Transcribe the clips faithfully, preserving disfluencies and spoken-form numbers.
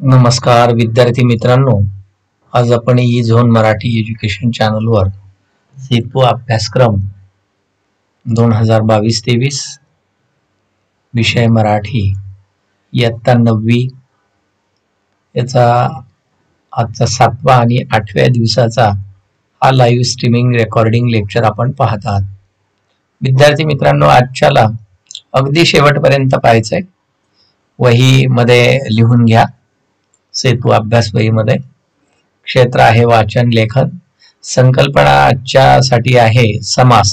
नमस्कार विद्यार्थी मित्रांनो, आज आपण ई झोन मराठी एज्युकेशन चॅनलवर सेतू अभ्यासक्रम दोन हजार बावीस तेवीस विषय मराठी इयत्ता नववी याचा आजचा सातवा आणि आठव्या दिवसाचा हा लाईव्ह स्ट्रीमिंग रेकॉर्डिंग लेक्चर आपण पाहत आहात. विद्यार्थी मित्रांनो, आजच्याला अगदी शेवटपर्यंत पाहायचंय. वही मध्ये लिहून घ्या. सेतू अभ्यास वहीमध्ये क्षेत्र आहे वाचन लेखन. संकल्पना आजच्यासाठी आहे समास.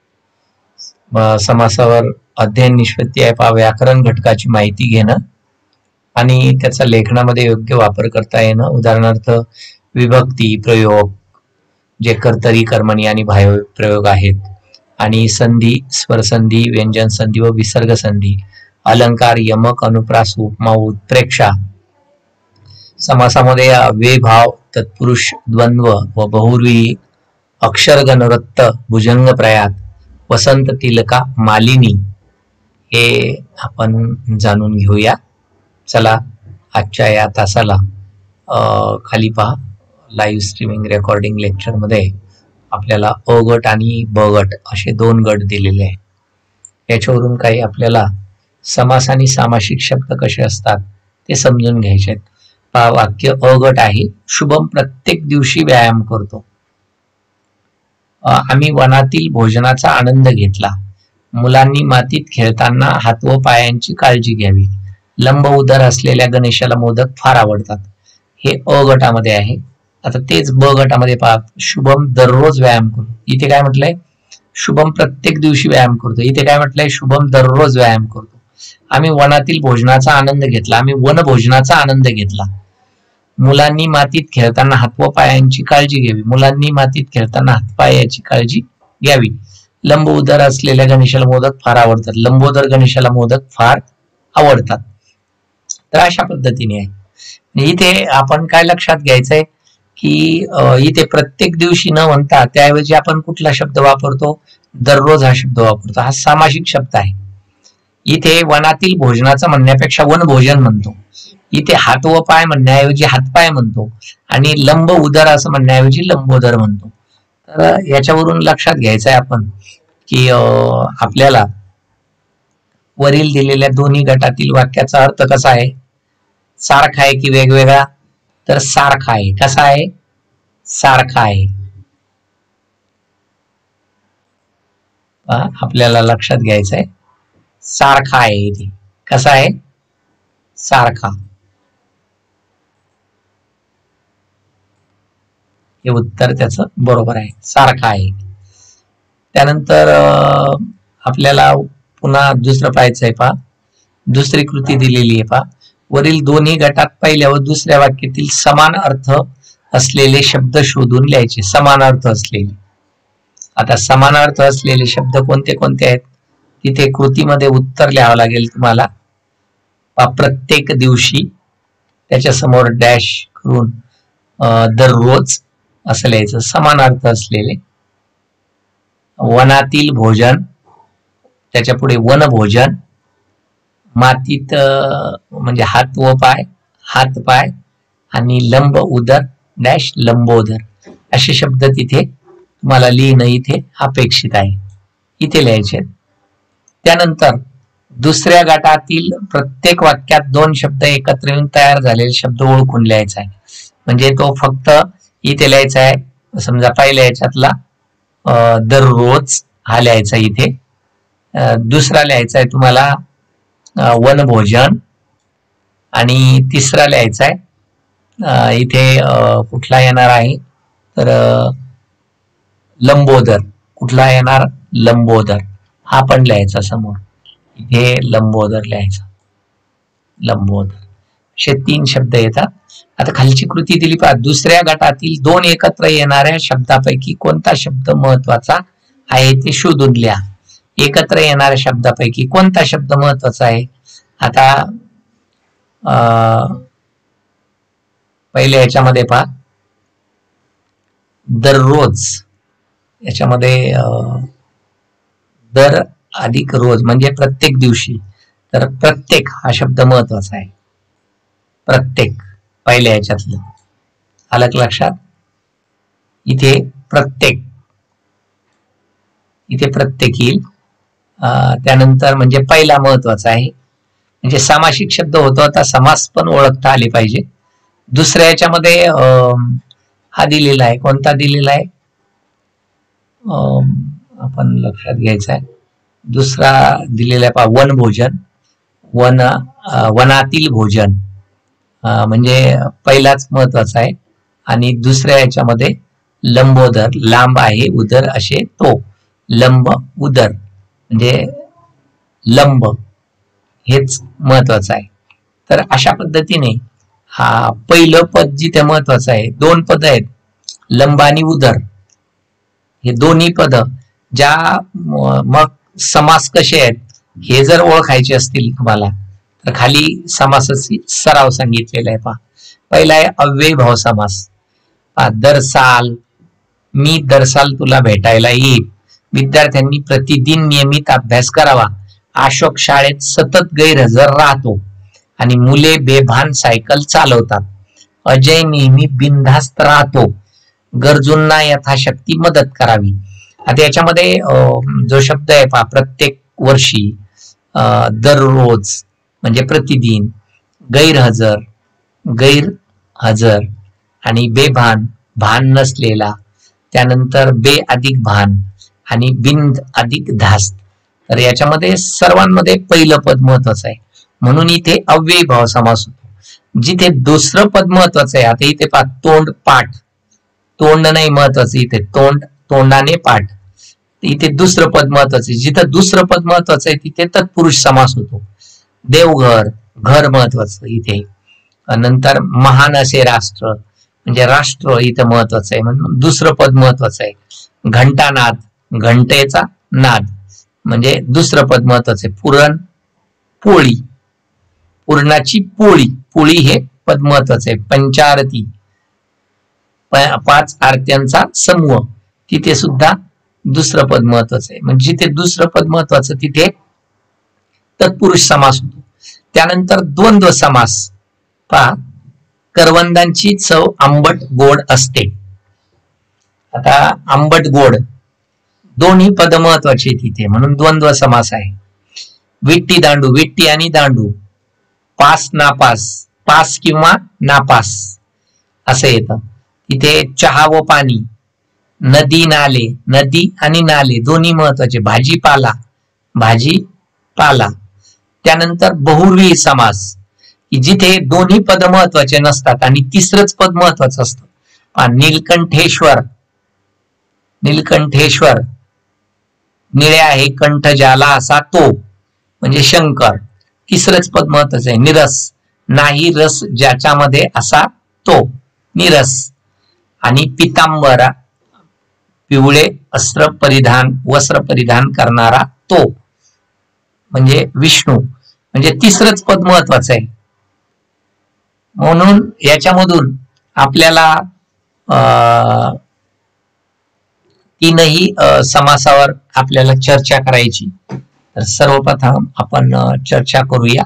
समासावर अध्ययन निष्पत्ती आहे पहा. व्याकरण घटकाची माहिती घेणं आणि त्याचा लेखनामध्ये योग्य वापर करता येणं. उदाहरणार्थ विभक्ती प्रयोग जे कर्तरी कर्मणी आणि भाव प्रयोग आहेत, आणि संधी स्वरसंधी व्यंजन संधी व विसर्ग संधी, अलंकार यमक अनुप्रास उपमा उत्प्रेक्षा. समासामध्ये अव्यय भाव तत्पुरुष द्वंद्व व बहुव्रीही अक्षरगणवृत्त भुजंग प्रयात वसंत तिलका मालिनी हे आपण जाणून घेऊया. चला आजच्या या तासाला खाली पहा. लाईव्ह स्ट्रीमिंग रेकॉर्डिंग लेक्चर मध्ये आपल्याला अ गट आणि ब गट असे दोन गट दिलेले आहेत. याच्यावरून काही आपल्याला समास आणि सामासिक शब्द कसे असतात ते समजून घ्यायचे आहेत. वाक्य अ गट आहे. शुभम प्रत्येक दिवशी व्यायाम करतो. आम्ही वनातील भोजनाचा आनंद घेतला. मुलांनी मातीत खेळताना हात व पायांची काळजी घ्यावी. लंब उदर असलेल्या गणेशाला मोदक फार आवडतात. हे अ गटामध्ये आहे. आता तेच ब गटामध्ये पहा. शुभम दररोज व्यायाम करतो. इथे काय म्हटलंय? शुभम प्रत्येक दिवशी व्यायाम करतो. इथे काय म्हटलंय? शुभम दररोज व्यायाम करतो. आम्ही वनातील भोजनाचा आनंद घेतला. आम्ही वन भोजनाचा आनंद घेतला. मुलांनी मातीत खेळताना हात व पायांची काळजी घ्यावी. मुलांनी मातीत खेळताना हातपायाची काळजी घ्यावी. लंब उदर असलेल्या गणेशाला मोदक फार आवडतात. लंबोदर गणेशाला मोदक फार आवडतात. तर अशा पद्धतीने आहे. इथे आपण काय लक्षात घ्यायचंय की इथे प्रत्येक दिवशी न म्हणता त्याऐवजी आपण कुठला शब्द वापरतो? दररोज हा शब्द वापरतो. हा सामासिक शब्द आहे. इथे वनातील भोजनाचं म्हणण्यापेक्षा वन भोजन म्हणतो. इथे हात व पाय म्हणण्याऐवजी हातपाय म्हणतो, आणि लंब उदर असं म्हणण्याऐवजी लंबोदर म्हणतो. तर याच्यावरून लक्षात घ्यायचं आहे आपण की आपल्याला वरील दिलेल्या दोन्ही गटातील वाक्याचा अर्थ कसा आहे? सारखा आहे की वेगवेगळा? तर सारखा आहे. कसा आहे? सारखा आहे. आपल्याला लक्षात घ्यायचं आहे. सारखा आहे. इथे कसा आहे? सारखा. हे उत्तर त्याचं बरोबर आहे. सारखा आहे. त्यानंतर आपल्याला पुन्हा दुसरं पाहायचं आहे पहा. दुसरी कृती दिलेली आहे पहा. वरील दोन्ही गटात पहिल्या व दुसऱ्या वाक्यातील समान अर्थ असलेले शब्द शोधून लिहायचे. समान अर्थ असलेले. आता समान अर्थ असलेले शब्द कोणते कोणते आहेत? तिथे कृतीमध्ये उत्तर लिहावं लागेल तुम्हाला. प्रत्येक दिवशी, त्याच्या समोर डॅश करून दररोज असं लिहायचं. समान अर्थ असलेले. वनातील भोजन, त्याच्या पुढे वन भोजन. मातीत म्हणजे हात व पाय, हात पाय, आणि लंब उदर डॅश लंबोदर असे शब्द तिथे तुम्हाला लिहिणं इथे अपेक्षित आहे. इथे लिहायचे. त्यानंतर दुसऱ्या गटातील प्रत्येक वाक्यात दोन शब्द एकत्र येऊन तयार झालेले शब्द ओळखून लिहायचा आहे. म्हणजे तो फक्त इथे लिहायचा आहे. समजा पहिल्या याच्यातला दररोज हा लिहायचा इथे. दुसरा लिहायचा आहे तुम्हाला वनभोजन, आणि तिसरा लिहायचा आहे इथे कुठला येणार आहे तर लंबोदर. कुठला येणार? लंबोदर. हा पण लिहायचा समोर. इथे लंबोदर लिहायचा. लंबोदर असे तीन शब्द येतात. आता खालची कृती दिली पहा. दुसऱ्या गटातील दोन एकत्र येणाऱ्या शब्दापैकी कोणता शब्द महत्वाचा आहे ते शोधून लिहा. एकत्र येणाऱ्या शब्दापैकी कोणता शब्द महत्वाचा आहे? आता पहिले याच्यामध्ये पहा. दररोज याच्यामध्ये दर अधिक रोज म्हणजे प्रत्येक दिवशी. तर प्रत्येक हा शब्द महत्वाचा आहे. प्रत्येक. पहिल्या ह्याच्यातलं आलं का लक्षात? इथे प्रत्येक इथे प्रत्येक येईल. त्यानंतर म्हणजे पहिला महत्वाचा आहे, म्हणजे सामासिक शब्द होतो, आता समास पण ओळखता आले पाहिजे. दुसऱ्या याच्यामध्ये हा दिलेला आहे, कोणता दिलेला आहे आपण लक्षात घ्यायचा आहे. दुसरा दिलेला आहे पहा, वन भोजन, वन वनातील भोजन, म्हणजे पहिलाच महत्वाचा आहे. आणि दुसऱ्या याच्यामध्ये लंबोदर, लांब आहे उदर असे तो, लंब उदर म्हणजे लंब, हेच महत्वाचं आहे. तर अशा पद्धतीने हा पहिलं पद जिथे महत्वाचं आहे, दोन पद आहेत लंब आणि उदर, हे दोन्ही पद ज्या मग समास कसे आहेत हे जर ओळखायचे असतील तुम्हाला तर खाली समासाची सराव सांगितलेला आहे पहा. पहिला आहे अव्ययीभाव समास. दरसाल, मी दरसाल तुला भेटायला येईल. विद्यार्थ्यांनी प्रतिदिन नियमित अभ्यास करावा. अशोक शाळेत सतत गैरहजर राहतो आणि मुले बेभान सायकल चालवतात. अजय नेहमी बिनधास्त राहतो. गरजूंना यथाशक्ती मदत करावी. आता याच्यामध्ये जो शब्द आहे पहा, प्रत्येक वर्षी, दररोज म्हणजे प्रतिदिन, गैरहजर गैरहजर आणि बेभान भान नसलेला, त्यानंतर बे अधिक भान आणि बिन अधिक धास्त. तर याच्यामध्ये सर्वांमध्ये पहिलं पद महत्वाचं आहे म्हणून इथे अव्ययीभाव समास होतो. जिथे दुसरं पद महत्वाचं आहे, आता इथे पहा तोंड पाठ, तोंड नाही महत्वाचं, इथे तोंड तोंडाने पाठ, इथे दुसरं पद महत्वाचं आहे. जिथं दुसरं पद महत्वाचं आहे तिथे तत्पुरुष समास होतो. देवघर, घर महत्वाचं इथे. नंतर महान असे राष्ट्र म्हणजे राष्ट्र इथं महत्वाचं आहे म्हणून दुसरं पद महत्वाचं आहे. घंटानाद, घंटेचा नाद म्हणजे दुसरं पद महत्वाचं आहे. पुरण पोळी, पुरणाची पोळी, पोळी हे पद महत्वाचं आहे. पंचारती, पाच आरत्यांचा समूह, तिथे सुद्धा दुसरं पद महत्वाचं आहे. म्हणजे जिथे दुसरं पद महत्वाचं तिथे तत्पुरुष समास होतो. त्यानंतर द्वंद्व समास पहा, करवंदांची चव आंबट गोड असते. आता आंबट गोड दोन्ही पद महत्वाचे तिथे म्हणून द्वंद्व समास आहे. विट्टी दांडू, विट्टी आणि दांडू, पास नापास, पास किंवा नापास असं येतं. तिथे चहा व पाणी, नदी नाले, नदी आणि नाले दोन्ही महत्वाचे. भाजीपाला, भाजीपाला. त्यानंतर बहुव्रीही समास की जिथे दोन्ही पद महत्वाचे नसतात आणि तिसरंच पद महत्वाचं असतं. नीलकंठेश्वर, नीलकंठेश्वर, निळे आहे कंठ ज्याला असा तो म्हणजे शंकर, तिसरंच पद महत्वाचं आहे. निरस, नाही रस ज्याच्यामध्ये असा तो निरस. आणि पितांबरा, पिवळे अस्त्र परिधान वस्त्र परिधान करणारा तो म्हणजे विष्णू, म्हणजे तिसरंच पद महत्वाचं आहे. म्हणून याच्यामधून आपल्याला अं तीनही समासावर आपल्याला चर्चा करायची. तर सर्वप्रथम आपण चर्चा करूया,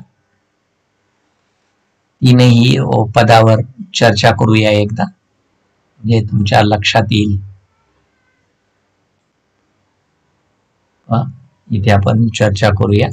तीनही पदावर चर्चा करूया एकदा, जे तुमच्या लक्षात येईल. इथे आपण चर्चा करूया.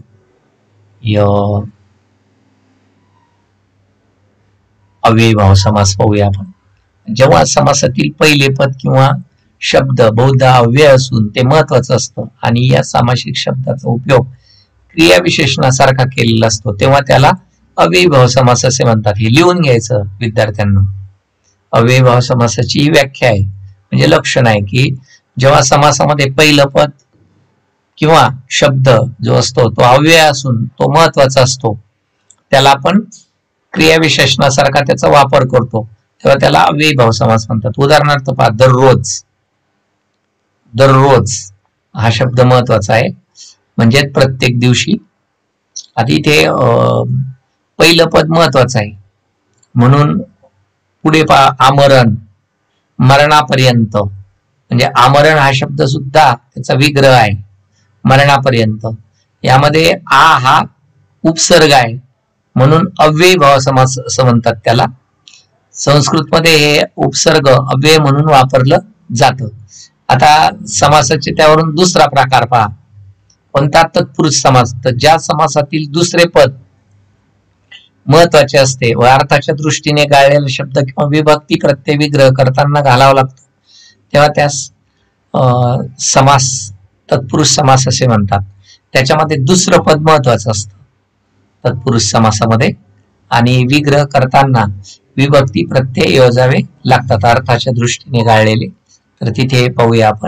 अव्ययीभाव समास पाहूया आपण. जेव्हा समासातील पहिले पद किंवा शब्द बहुधा अव्यय असून ते महत्वाचं असतं आणि या सामासिक शब्दाचा उपयोग क्रियाविशेषणासारखा केलेला असतो तेव्हा त्याला अव्ययीभाव समास असे म्हणतात. हे लिहून घ्यायचं विद्यार्थ्यांना. अव्ययीभाव समासाची ही व्याख्या आहे, म्हणजे लक्षण आहे की जेव्हा समासामध्ये पहिलं पद किंवा शब्द जो असतो तो अव्यय असून तो महत्वाचा असतो, त्याला आपण क्रियाविशेषणासारखा त्याचा वापर करतो तेव्हा त्याला अव्ययीभाव समास म्हणतात. उदाहरणार्थ पहा, दररोज, दररोज हा शब्द महत्वाचा आहे म्हणजे प्रत्येक दिवशी. आता इथे पहिलं पद महत्वाचं आहे म्हणून पुढे पहा, आमरण, मरणापर्यंत, म्हणजे आमरण हा शब्द सुद्धा त्याचा विग्रह आहे, मरणापर्यंत. यामध्ये आ हा उपसर्ग आहे म्हणून अव्ययीभाव समास असं म्हणतात त्याला. संस्कृत मध्ये हे उपसर्ग अव्यय म्हणून वापरलं जातं. आता समासाचे त्यावरून दुसरा प्रकार पहा, कोणता? तत्पुरुष समास. तर ज्या समासातील दुसरे पद महत्वाचे असते व अर्थाच्या दृष्टीने गाळलेला शब्द किंवा विभक्ती प्रत्यय विग्रह करताना घालावा लागतो, तेव्हा त्यास समास तत्पुरुष समास असे म्हणतात. त्याच्यामध्ये दुसरं पद महत्वाचं असतं तत्पुरुष समासामध्ये, आणि विग्रह करताना विभक्ती प्रत्यय योजावे लागतात अर्थाच्या दृष्टीने गाळलेले. तर तिथे पाहूया आपण,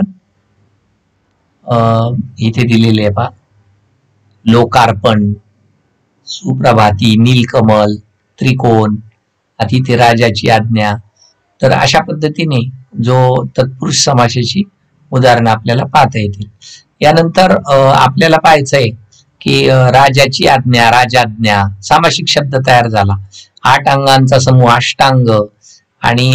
इथे दिलेले आहे पहा, लोकार्पण, सुप्रभाती, नीलकमल, त्रिकोण, अतिथे राजाची आज्ञा. तर अशा पद्धतीने जो तत्पुरुष समासाची उदाहरणं आपल्याला पाहता येतील. यानंतर आपल्याला पाहायचंय की राजाची आज्ञा, राजाज्ञा, सामासिक शब्द तयार झाला. आठ अंगांचा समूह अष्टांग, आणि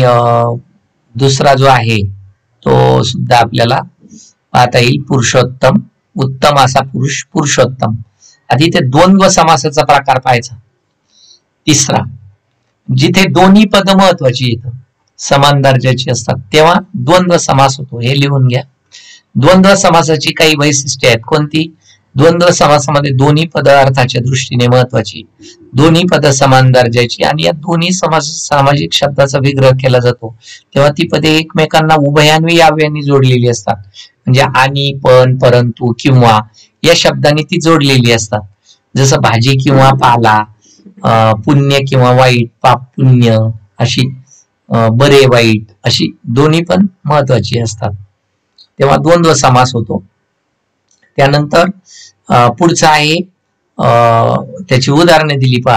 दुसरा जो आहे तो सुद्धा आपल्याला पाहता येईल पुरुषोत्तम, उत्तम असा पुरुष, पुरुषोत्तम. आधी ते द्वंद्व समासाचा प्रकार पाहायचा. तिसरा, जिथे दोन्ही पद महत्वाची येतं, समान दर्जाची असतात, तेव्हा द्वंद्व समास होतो. हे लिहून घ्या. द्वंद्व समासाची काही वैशिष्ट्ये आहेत. कोणती? द्वंद्व समासामध्ये दोन्ही पद अर्थाच्या दृष्टीने महत्वाची, दोन्ही पद समान दर्जाची, आणि या दोन्ही समास सामाजिक शब्दाचा विग्रह केला जातो तेव्हा ती पदे एकमेकांना उभयान्वी अव्ययाने जोडलेली असतात. म्हणजे आणि, पण, परंतु, किंवा या शब्दांनी ती जोडलेली असतात. जसं भाजी किंवा पाला, पुण्य किंवा वाईट, पाप पुण्य, अशी बरे वाईट, अशी दोन्ही पण महत्वाची असतात, तेव्हा द्वंद्व समास होतो. त्यानंतर पुढचा आहे, त्याची उदाहरणे दिली पहा.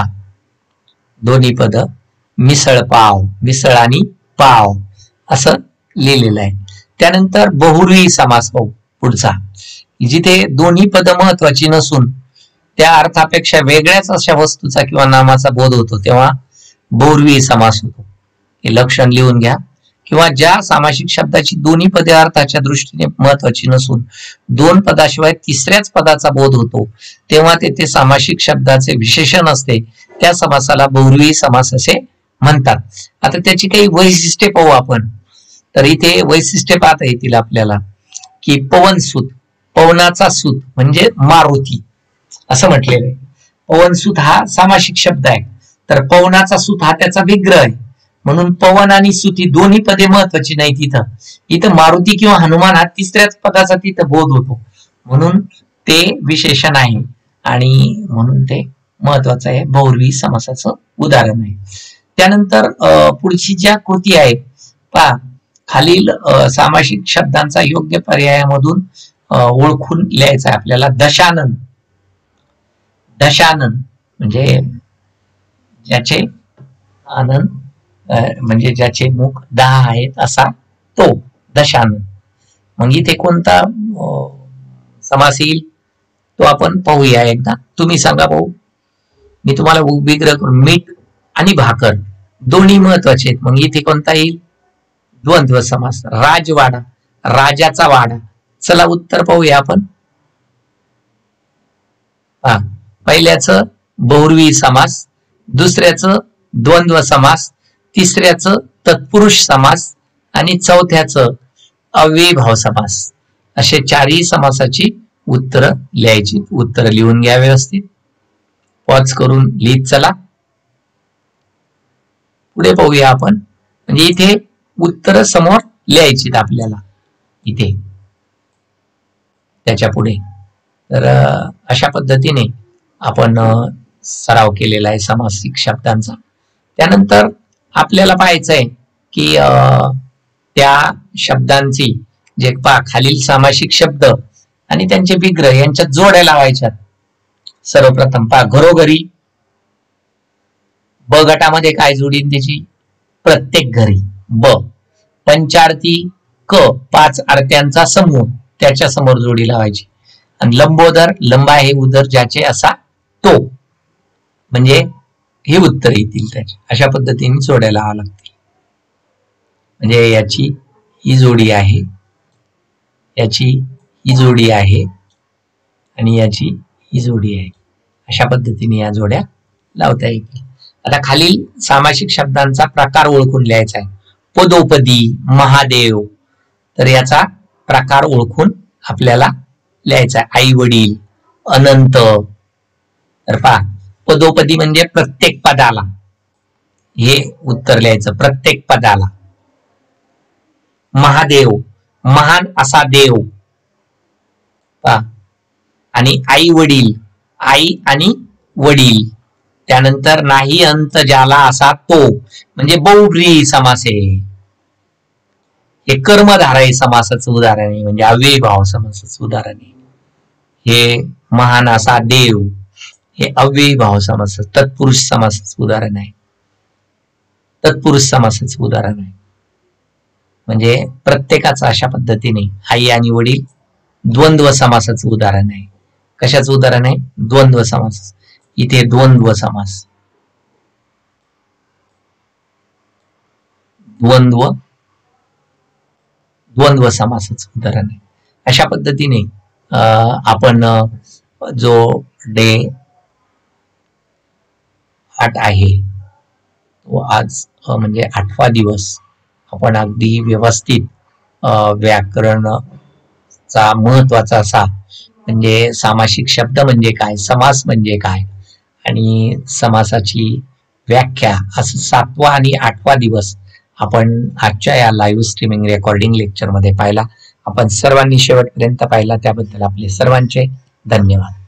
दोन्ही पद, मिसळ पाव, मिसळ आणि पाव असं लिहिलेलं आहे. त्यानंतर बहुव्रीही समास पाहू पुढचा, जिथे दोन्ही पद महत्वाची नसून त्या अर्थापेक्षा वेगळ्याच अशा वस्तूचा किंवा नामाचा बोध होतो, तेव्हा बहुव्रीही समास होतो. हे लक्षण लिहून घ्या. किंवा ज्या सामासिक शब्दाची दोन्ही पदे अर्थाच्या दृष्टीने महत्वाची नसून दोन पदाशिवाय तिसऱ्याच पदाचा बोध होतो, तेव्हा तेथे सामासिक शब्दाचे विशेषण असते, त्या समासाला बहुव्रीही समास असे म्हणतात. आता त्याची काही वैशिष्ट्ये पाहू आपण. तर इथे वैशिष्ट्ये पाहता येतील आपल्याला की पवनसूत, पवनाचा सूत म्हणजे मारुती असं म्हटलेलं आहे. पवनसूत हा सामासिक शब्द आहे, तर पवनाचा सूत हा त्याचा विग्रह आहे. म्हणून पवन आणि सूत ही दोन्ही पदे महत्वाची नाही तिथं. इथं मारुती किंवा हनुमान हा तिसऱ्याच पदाचा तिथं बोध होतो, म्हणून ते विशेषण आहे आणि म्हणून ते महत्वाचं आहे. बहुव्रीही समासाचं उदाहरण आहे. त्यानंतर पुढची ज्या कृती आहेत पहा, खालील सामासिक शब्दांचा योग्य पर्यायामधून ओळखून लिहायचा आहे आपल्याला. दशानन, दशानन म्हणजे ज्याचे आनंद म्हणजे ज्याचे मुख दहा आहेत असा तो दशानन. मग इथे कोणता समास येईल तो आपण पाहूया एकदा. तुम्ही सांगा भाऊ, मी तुम्हाला विग्रह करून. मीठ आणि भाकर दोन्ही महत्वाचे आहेत, मग इथे कोणता येईल? द्वंद्व समास. राजवाडा, राजाचा वाडा. चला उत्तर पाहूया आपण. हा, पहिल्याचं बहुव्रीही समास, दुसऱ्याचं द्वंद्व समास, तिसऱ्याचं तत्पुरुष समास आणि चौथ्याचं अव्ययीभाव समास. असे चारही समासाची उत्तर लिहायची. उत्तर लिहून घ्या व्यवस्थित, पॉज करून लिहित चला. पुढे पाहूया आपण. म्हणजे इथे उत्तर समोर लिहायची आपल्याला इथे त्याच्या पुढे. तर अशा पद्धतीने आपण सराव केलेला आहे सामासिक शब्दांचा. त्यानंतर आपल्याला पाहायचंय की त्या शब्दांची जे पा खालील सामासिक शब्द आणि त्यांचे विग्रह यांच्यात जोड्या लावायच्यात. सर्वप्रथम पा घरोघरी, ब गटामध्ये काय जोडीन त्याची? प्रत्येक घरी. ब पंचारती, क पाच आरत्यांचा समूह, त्याच्या समोर जोडी लावायची. आणि लंबोदर, लंबा हे उदर ज्याचे असा तो, म्हणजे हे उत्तर येतील त्याचे. अशा पद्धतीने जोड्या लावा लागतील. म्हणजे याची ही जोडी आहे, याची ही जोडी आहे आणि याची ही जोडी आहे. अशा पद्धतीने या जोड्या लावता येतील. आता खालील सामासिक शब्दांचा प्रकार ओळखून लिहायचा आहे. पदोपदी, महादेव, तर याचा प्रकार ओळखून आपल्याला लिहायचा आहे. आई वडील, अनंत, तर पहा पदोपदी म्हणजे प्रत्येक पदाला, हे उत्तर लिहायचं प्रत्येक पदाला. महादेव, महान असा देव, पहा. आणि आई वडील, आई आणि वडील. त्यानंतर नाही अंत ज्याला असा तो, म्हणजे बहुब्रीही समास आहे. हे कर्मधारय समासाचं उदाहरण आहे, म्हणजे अव्ययी भाव समासाचं उदाहरण आहे. हे महान असा देव, हे अव्ययी भाव समास, तत्पुरुष समासाचं उदाहरण आहे. तत्पुरुष समासाचं उदाहरण आहे. म्हणजे प्रत्येकाचं अशा पद्धतीने आई आणि वडील द्वंद्व समासाचं उदाहरण आहे. कशाचं उदाहरण आहे? द्वंद्व समास. इथे द्वंद्व समास, द्वंद्व द्वंद्व समासाचं उदाहरण आहे. अशा पद्धतीने आपण जो डे आठ आहे तो आज म्हणजे आठवा दिवस आपण अगदी व्यवस्थित व्याकरणचा महत्वाचा असा म्हणजे सामासिक शब्द म्हणजे काय, समास म्हणजे काय आणि समासाची व्याख्या, असं सातवा आणि आठवा दिवस आपण आजच्या या लाईव्ह स्ट्रीमिंग रेकॉर्डिंग लेक्चर मध्ये पाहिला. आपण सर्वांनी शेवटपर्यंत पाहिला त्याबद्दल आपले सर्वांचे धन्यवाद.